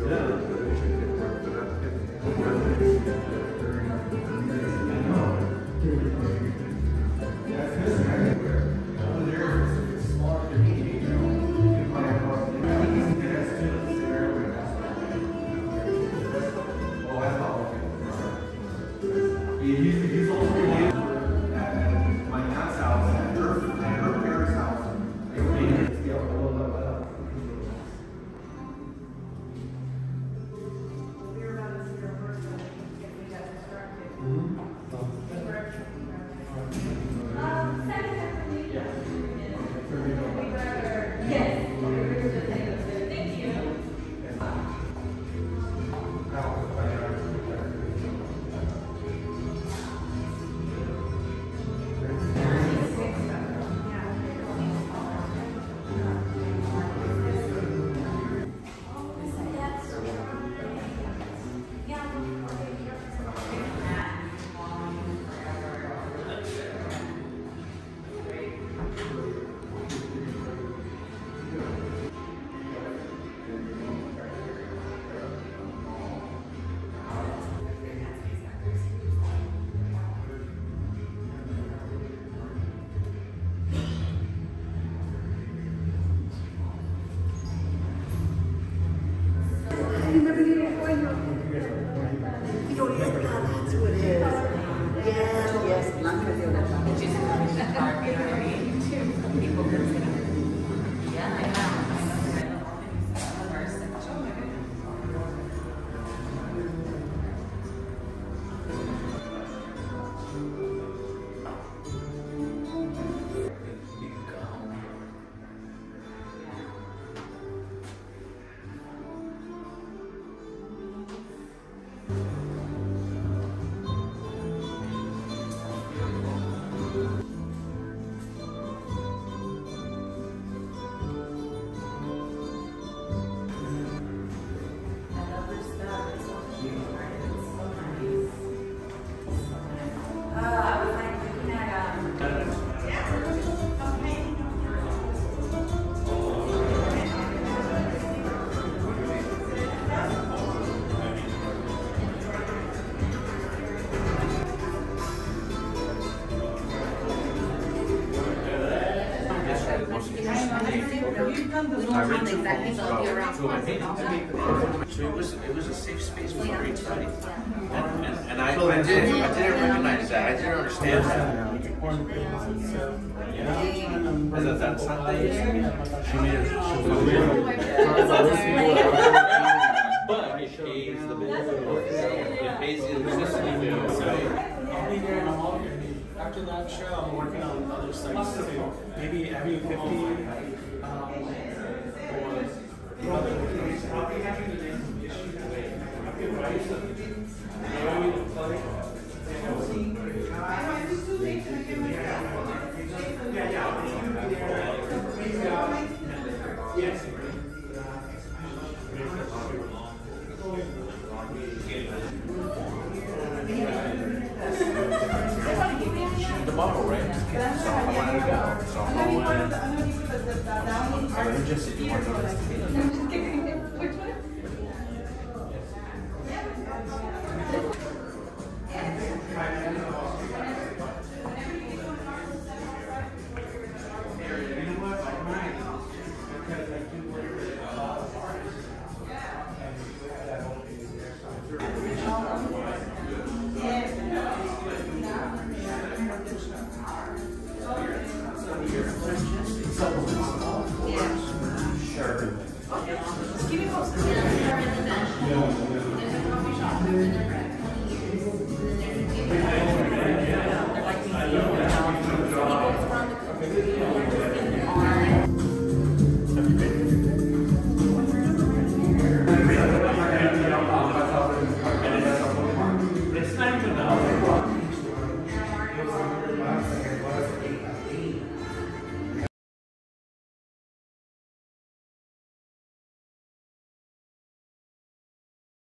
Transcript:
So it was a safe space for great study, and I didn't recognize that. I didn't understand that. Is that Sunday? She made it. But it pays the bills. It pays the electricity bill. I'll be here and I'm all here. After that show, I'm working on other sites too. Maybe having 50 The bottle, right? So I wanted to go. So I would just if you want to. supplements.